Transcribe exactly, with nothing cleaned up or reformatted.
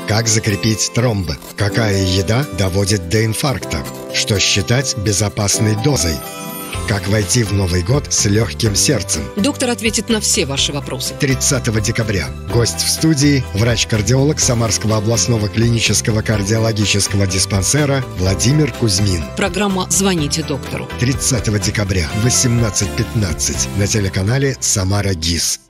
Как закрепить тромб? Какая еда доводит до инфаркта? Что считать безопасной дозой? Как войти в Новый год с легким сердцем? Доктор ответит на все ваши вопросы. тридцатого декабря. Гость в студии – врач-кардиолог Самарского областного клинического кардиологического диспансера Владимир Кузьмин. Программа «Звоните доктору». тридцатого декабря в восемнадцать пятнадцать на телеканале «Самара ГИС».